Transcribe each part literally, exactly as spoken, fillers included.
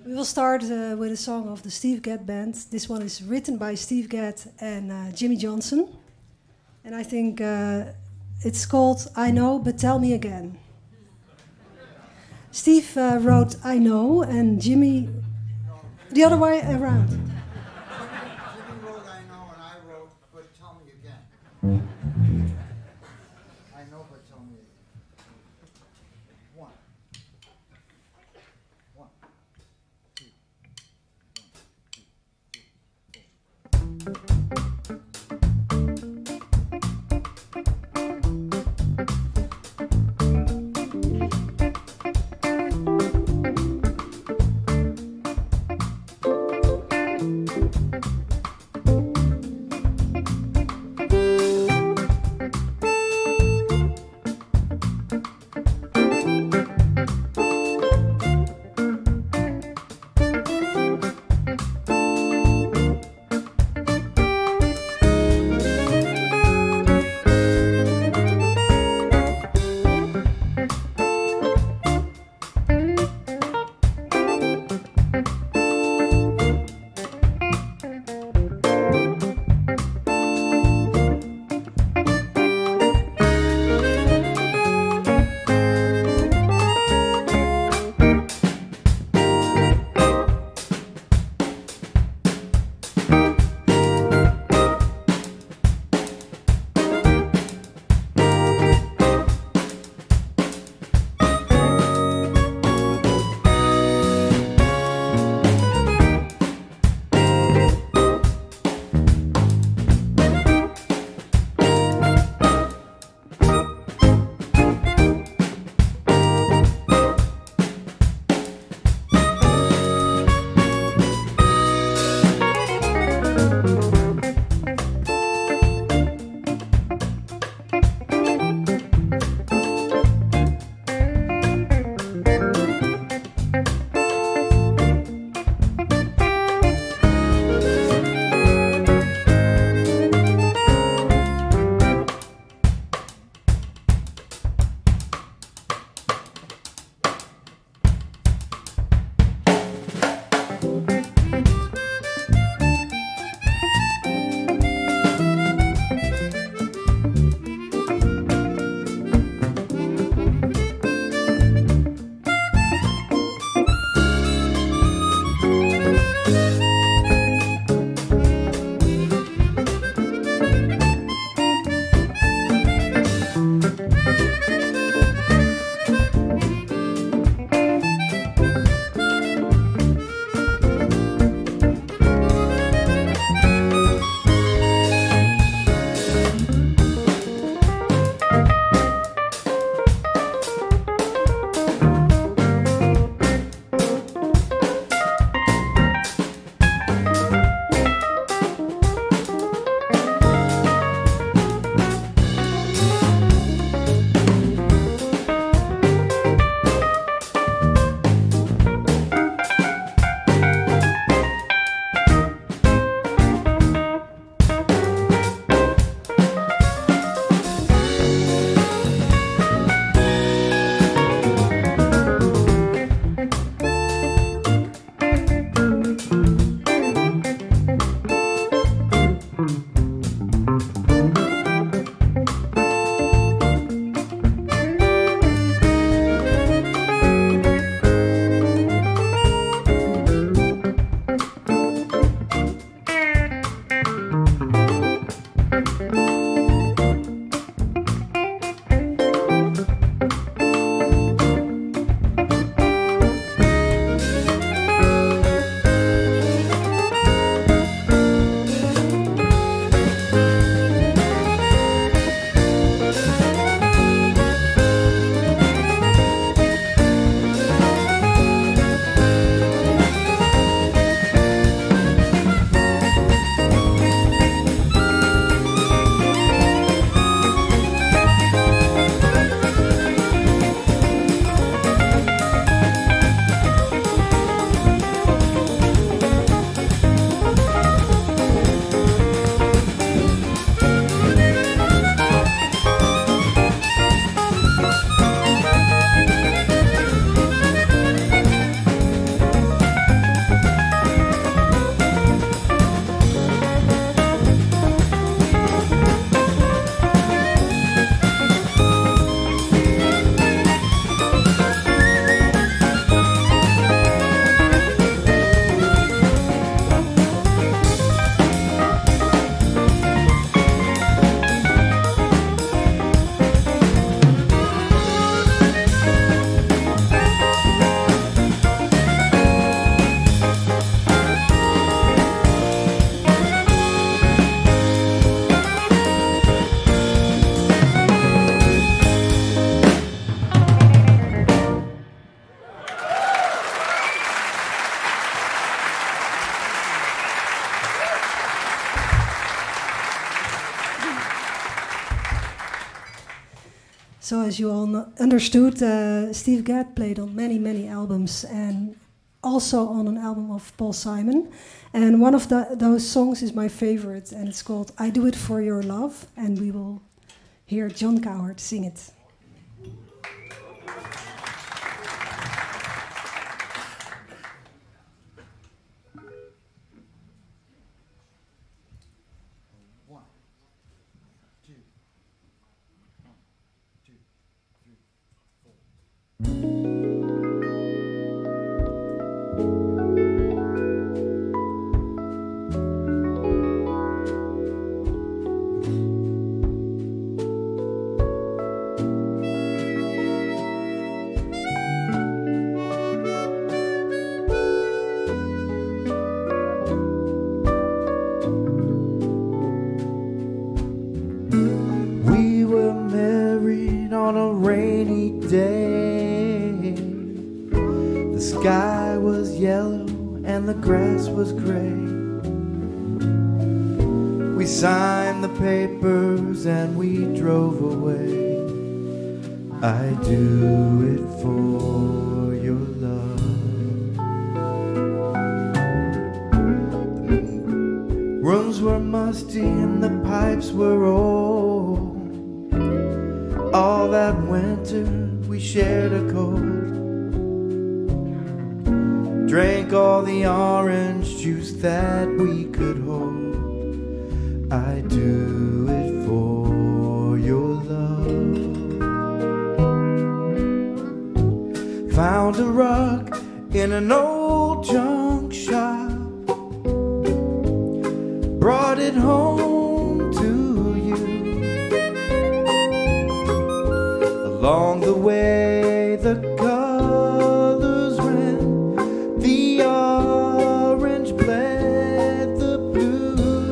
We will start uh, with a song of the Steve Gadd Band. This one is written by Steve Gadd and uh, Jimmy Johnson. And I think uh, it's called I Know, But Tell Me Again. Steve uh, wrote I Know, and Jimmy, the other way around. Jimmy wrote I Know, and I wrote But Tell Me Again. I know, but tell me again. One. One. Two. One, two, three, four. So as you all know, understood, uh, Steve Gadd played on many, many albums, and also on an album of Paul Simon. And one of the, those songs is my favorite, and it's called I Do It For Your Love, and we will hear Jon Cowherd sing it. Was gray. We signed the papers and we drove away. I do it for your love. The rooms were musty and the pipes were old. All that winter we shared a cold. Drank all the orange juice that we could hold. I do it for your love. Found a rug in an old junk shop. Brought it home to you. Along the way the colors ran. The orange bled the blue.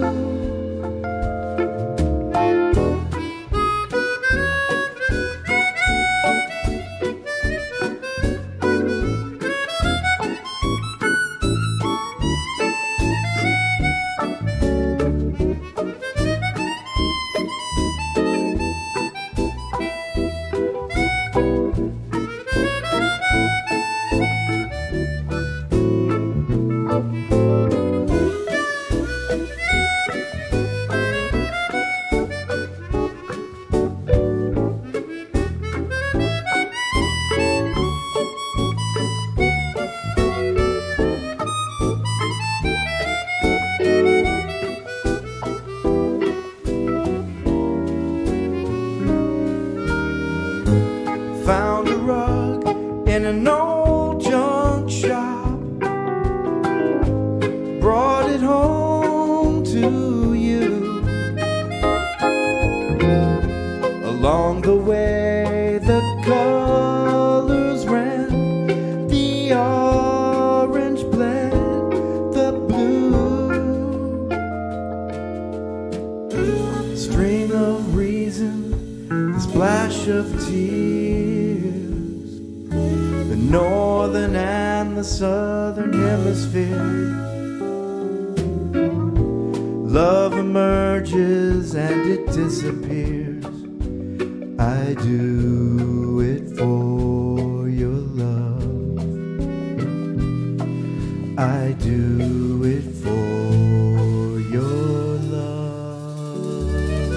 Found a rug in an old junk shop. Brought it home to you. Along the way the colors ran. The orange bled the blue. String of reason, the splash of tears. The northern and the southern hemisphere. Love emerges and it disappears. I do it for your love. I do it for your love.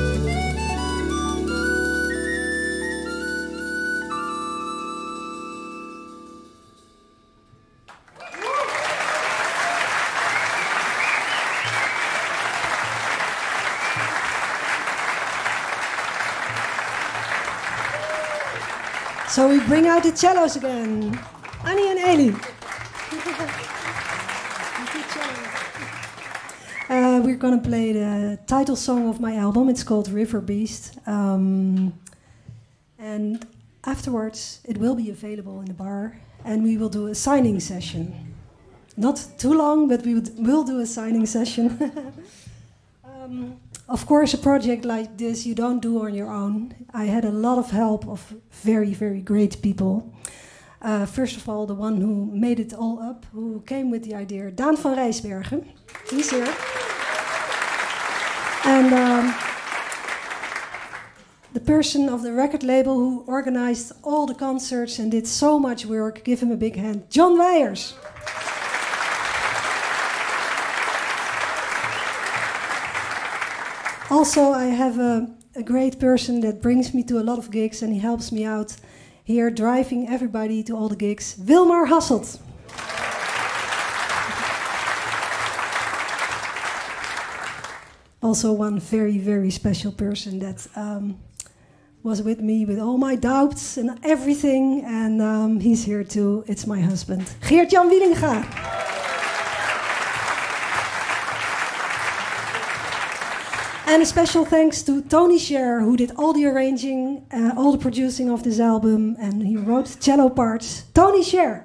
So we bring out the cellos again. Annie and Eilidh. uh, we're gonna play the title song of my album. It's called Riverbeast. Um, and afterwards, it will be available in the bar. And we will do a signing session. Not too long, but we will do a signing session. um, Of course, a project like this you don't do on your own. I had a lot of help of very, very great people. Uh, first of all, the one who made it all up, who came with the idea, Daan van Rijsbergen. He's here. And um, the person of the record label who organized all the concerts and did so much work. Give him a big hand. John Weijers. Also, I have a, a great person that brings me to a lot of gigs and he helps me out here, driving everybody to all the gigs. Wilmar Hasselt. Also one very, very special person that um, was with me with all my doubts and everything. And um, he's here too. It's my husband, Geert-Jan Wielinga. And a special thanks to Tony Scherr, who did all the arranging, uh, all the producing of this album. And he wrote cello parts. Tony Scherr.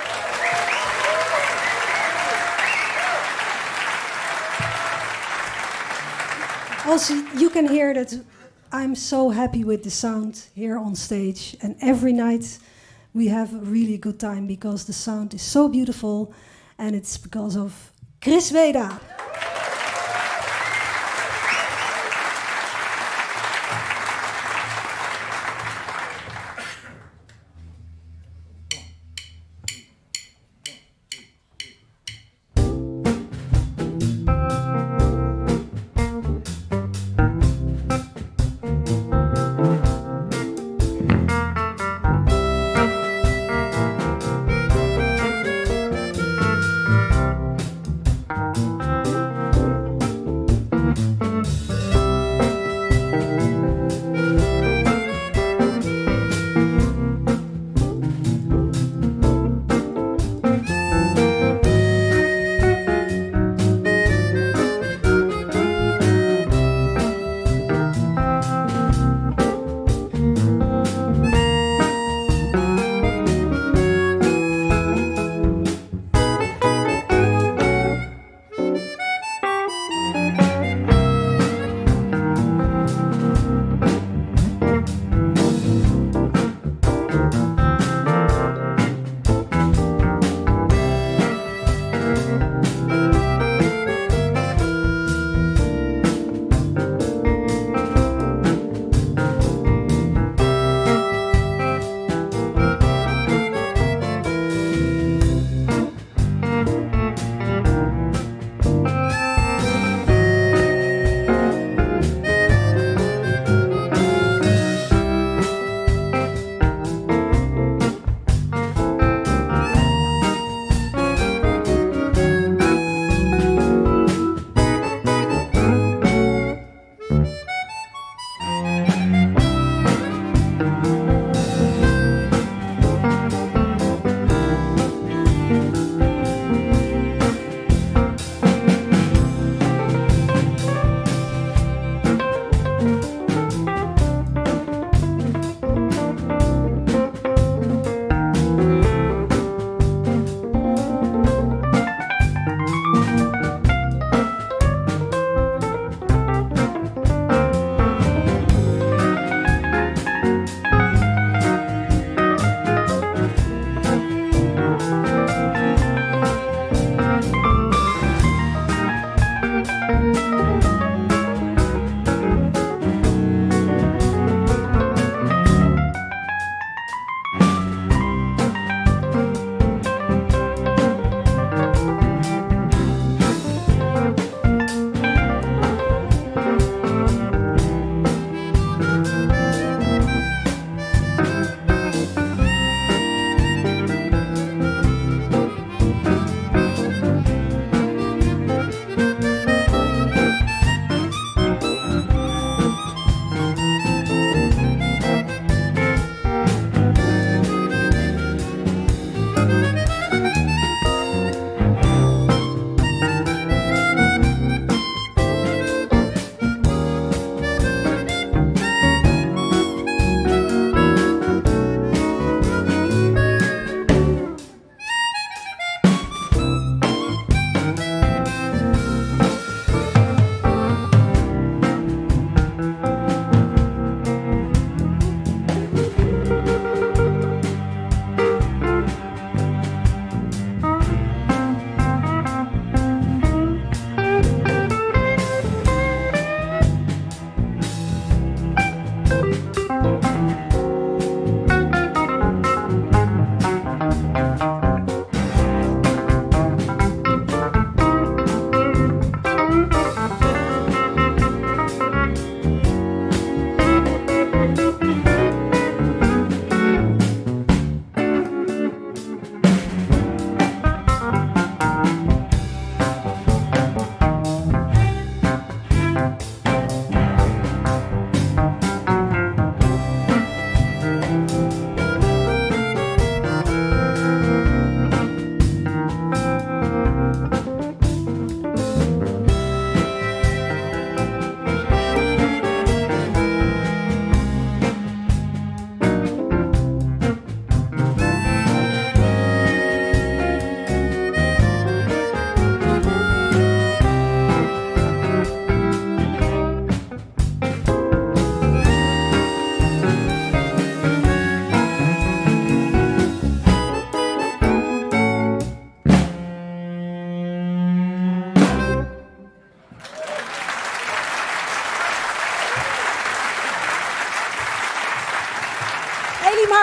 Also, you can hear that I'm so happy with the sound here on stage. And every night we have a really good time because the sound is so beautiful. And it's because of Chris Weda.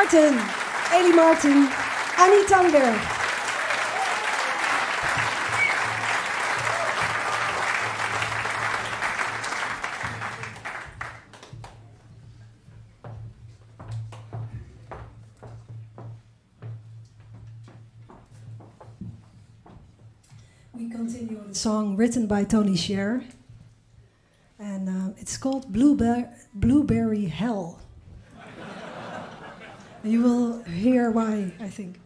Martin, Eilidh Martin, Annie Tangberg. We continue with a song written by Tony Scherr, and uh, it's called Blueber Blueberry Hell. You will hear why, I think.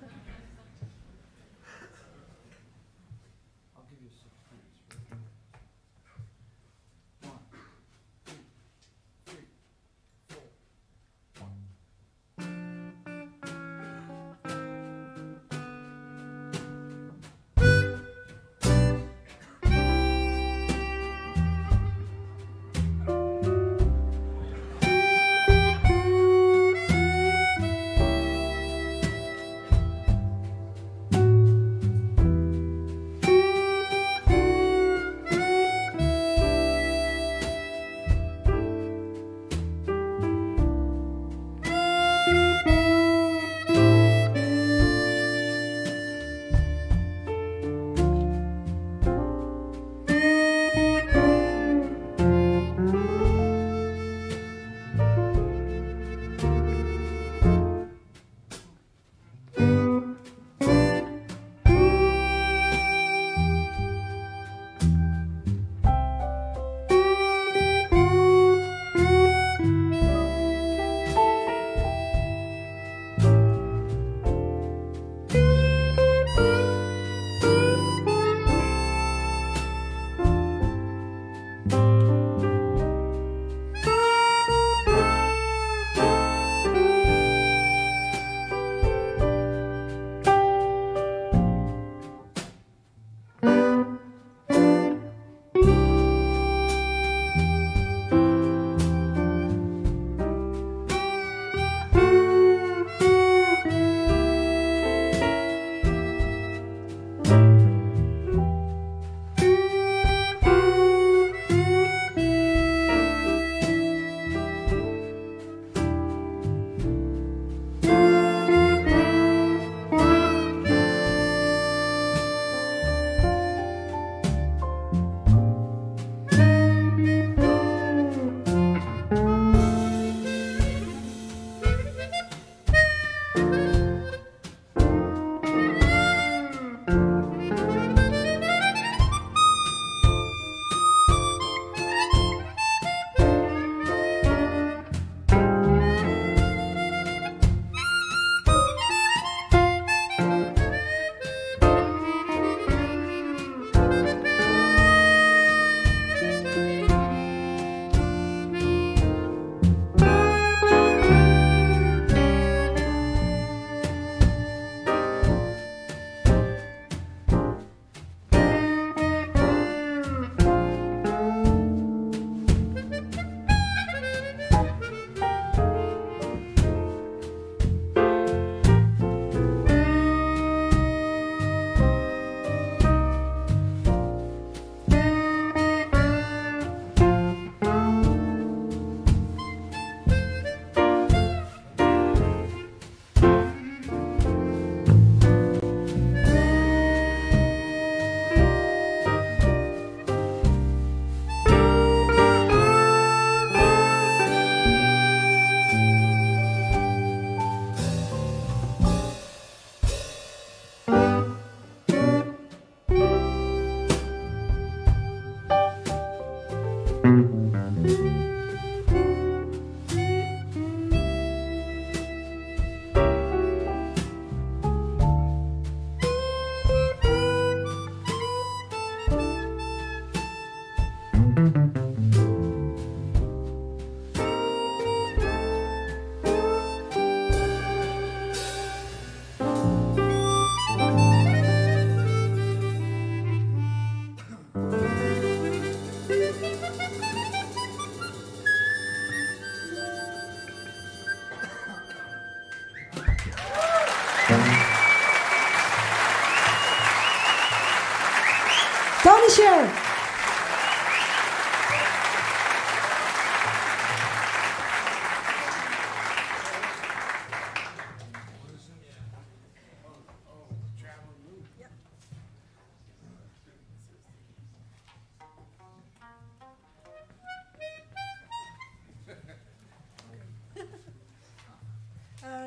Tony Scherr.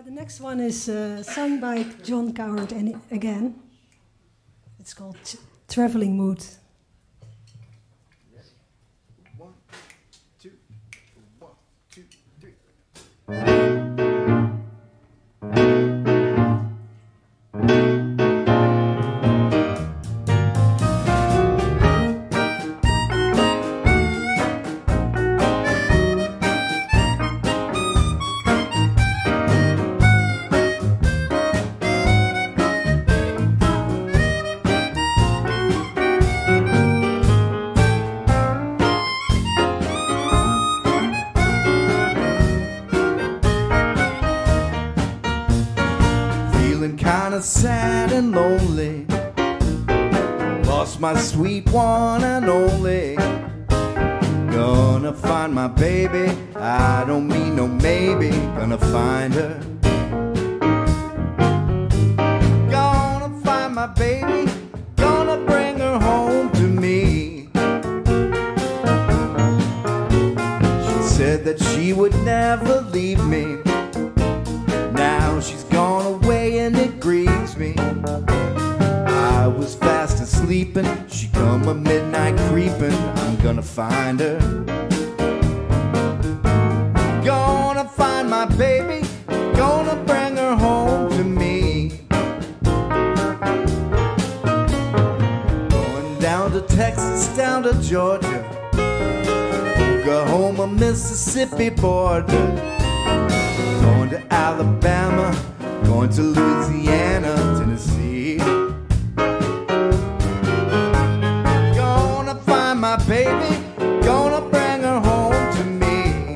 Uh, the next one is uh, sung by Jon Cowherd and again. It's called t Traveling Mood. One, two, one, two, three. Sad and lonely, lost my sweet one and only. Gonna find my baby, I don't mean no maybe. Gonna find her. Gonna find my baby, gonna bring her home to me. She said that she would never leave me. Now she's gone away and it grieves me. I was fast asleep and she come a midnight creeping. I'm gonna find her. Gonna find my baby, gonna bring her home to me. Going down to Texas, down to Georgia, Oklahoma, Mississippi border. Going to Alabama, going to Louisiana, Tennessee. Gonna find my baby, gonna bring her home to me.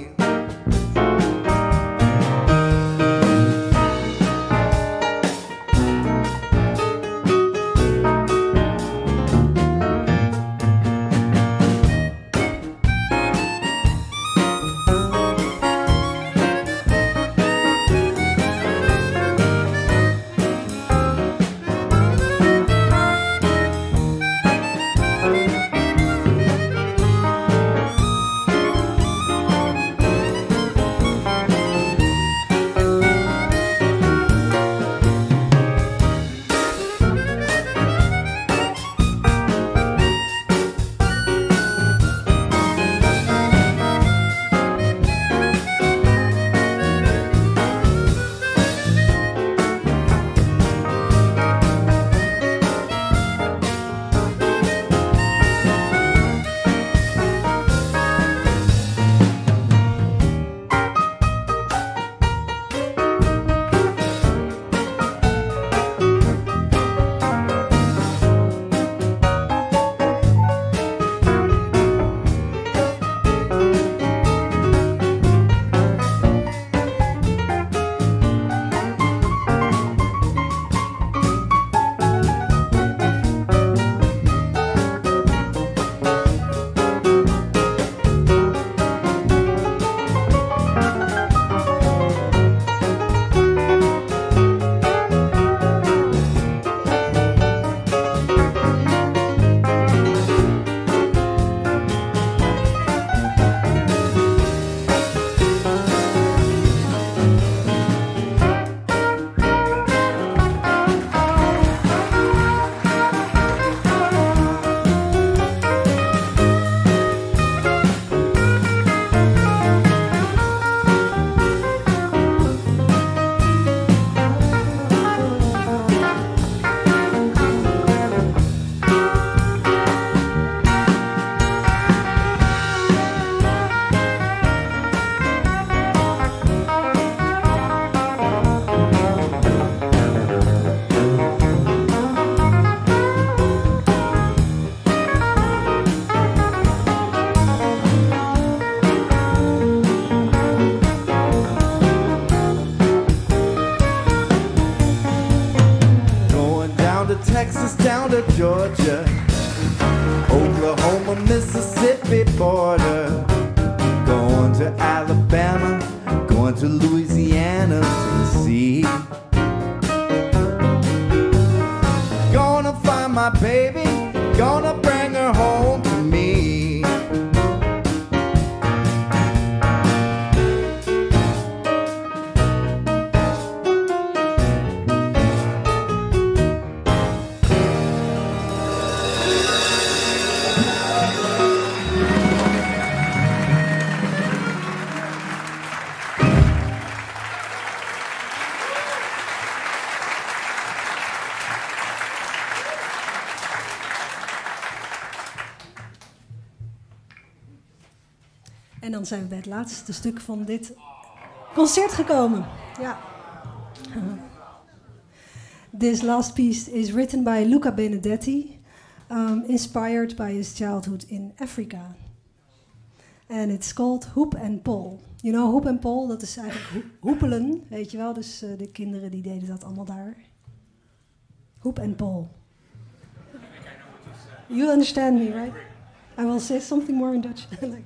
Texas down to Georgia, Oklahoma, Mississippi border. Going to Alabama, going to Louisiana, Tennessee. Gonna find my baby, gonna bring her home to me. En dan zijn we bij het laatste stuk van dit concert gekomen. Ja. This last piece is written by Luca Benedetti, um, inspired by his childhood in Africa. And it's called Hoop and Pole. You know, hoop and pole, dat is eigenlijk ho hoepelen, weet je wel. Dus uh, de kinderen die deden dat allemaal daar. Hoop and pole. You understand me, right? I will say something more in Dutch. Like,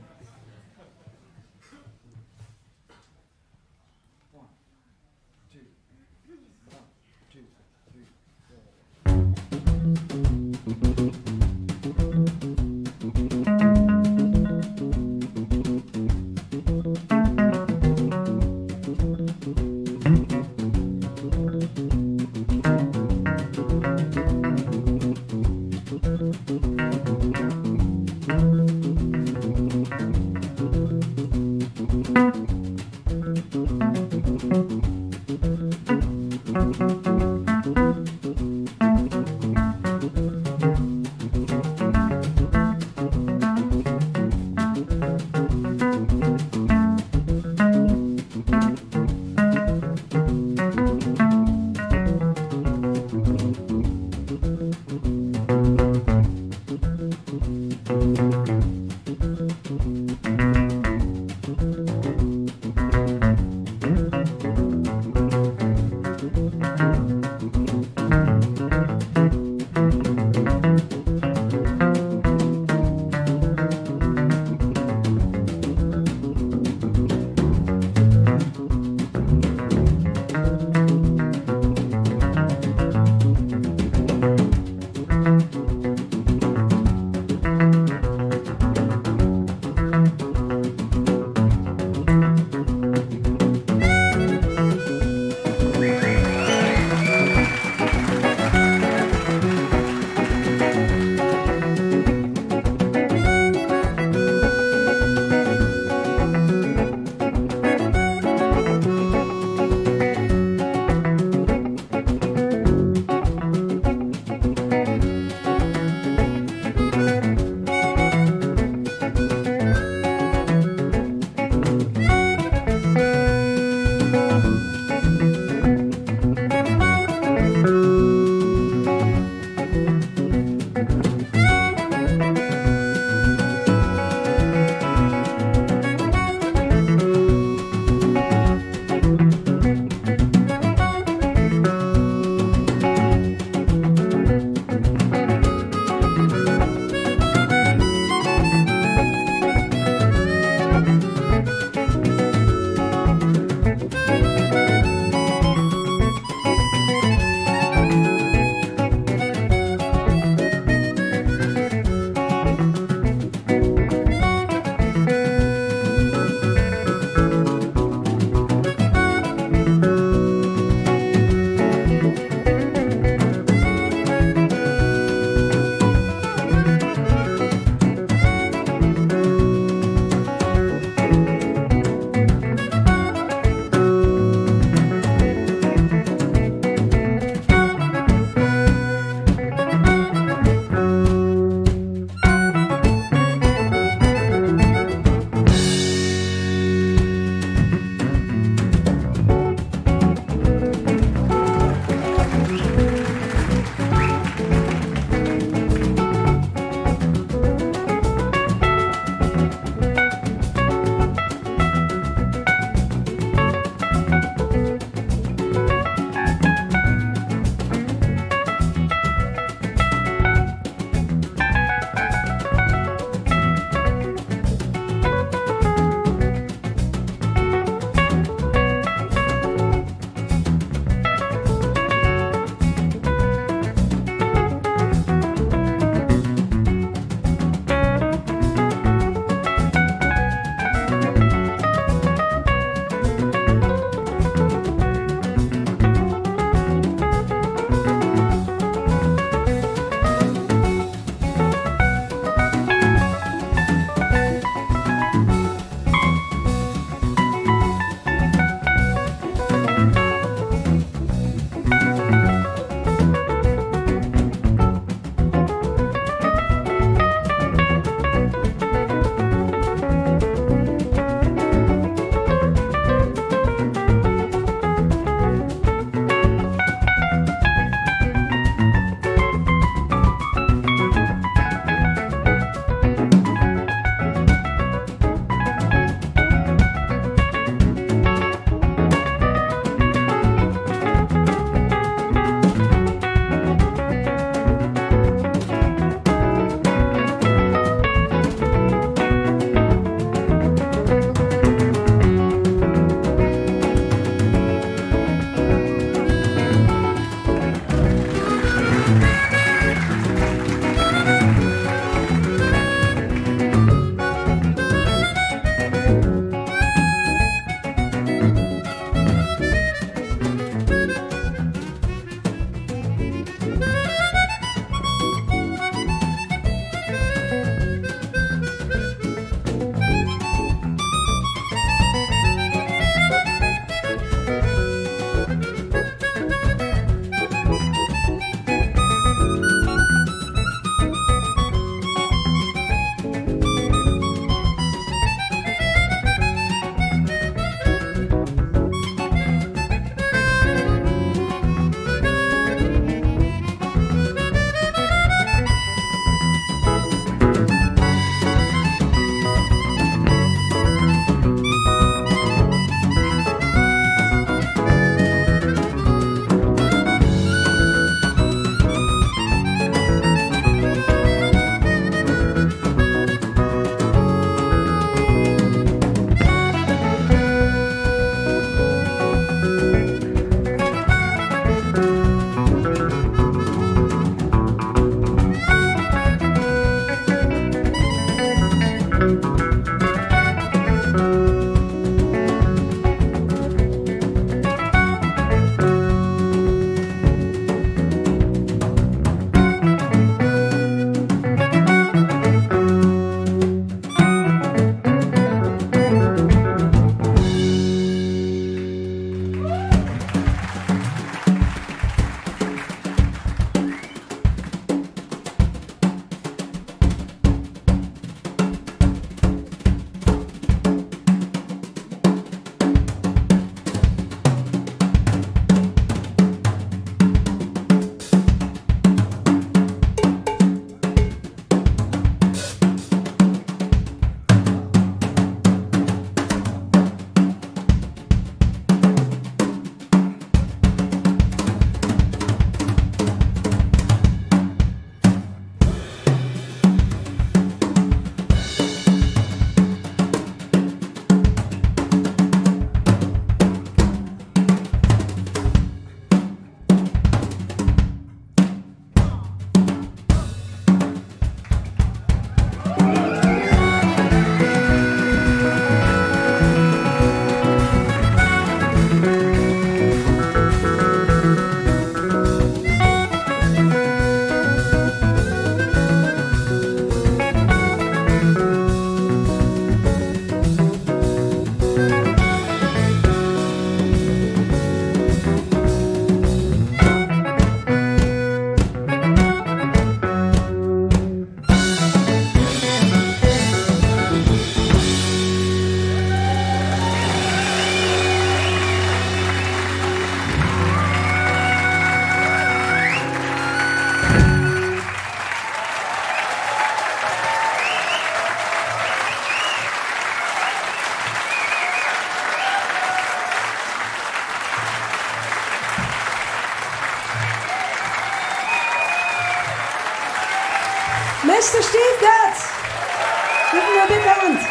Mister Steve Gadd. Give him a big hand.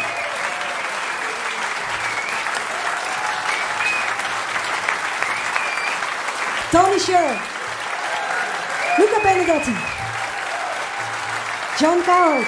Tony Scherr. Luca Benedetti. Jon Cowherd.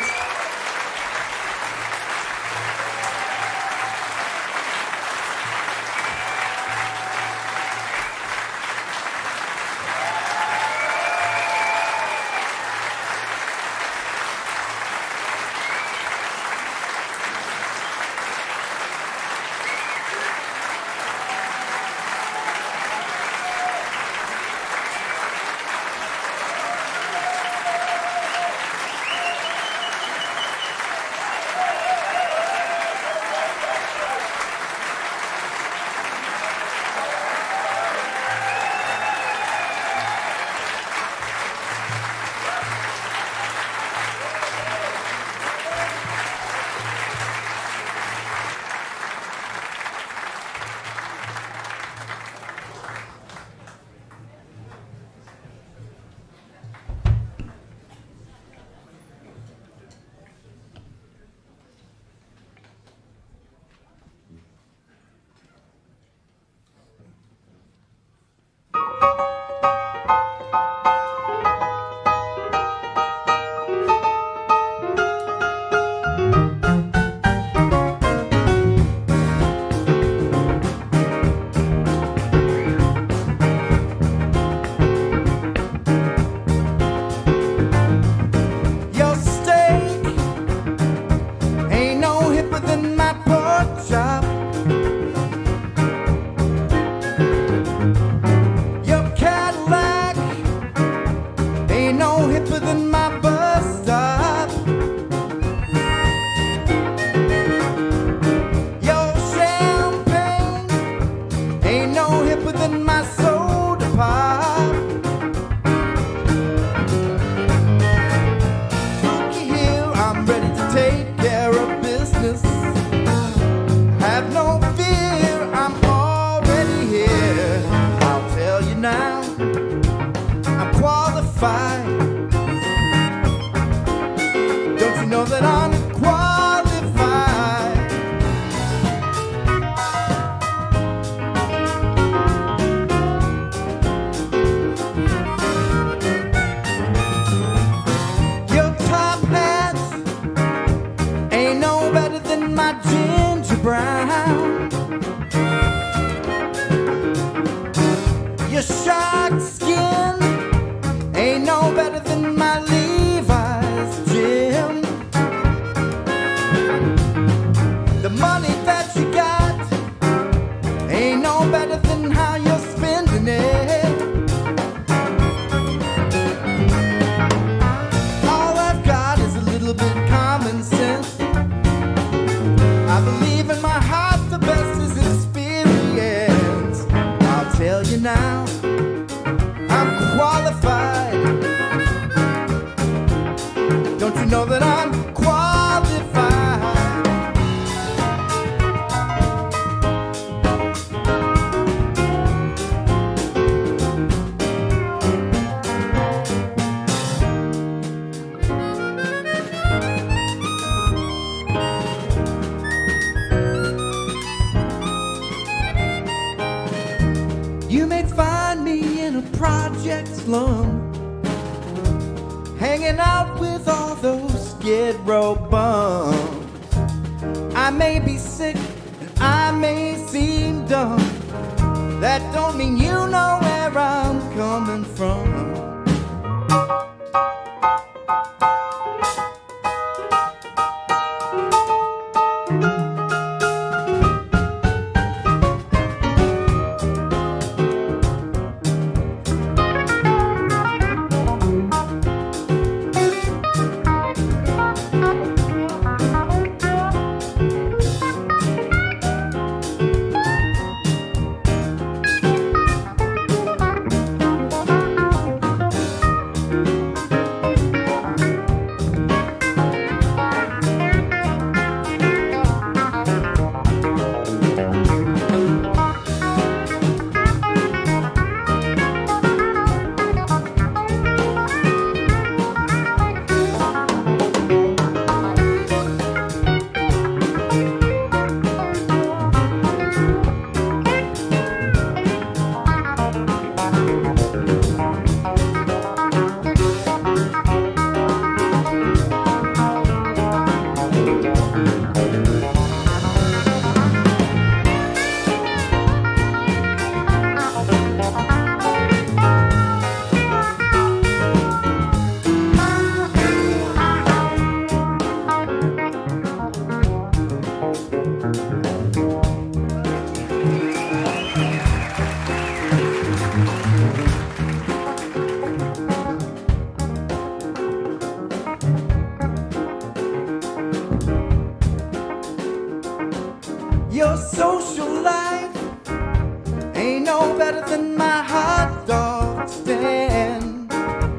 social life ain't no better than my hot dog stand.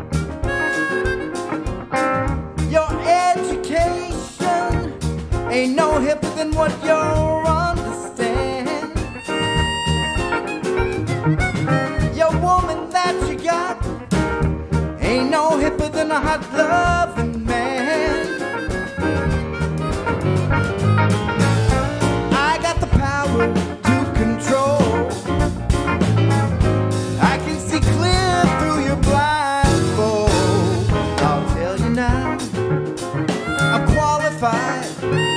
Your education ain't no hipper than what you're understand. Your woman that you got ain't no hipper than a hot loving man. I got the power to control. I can see clear through your blindfold. I'll tell you now, I'm qualified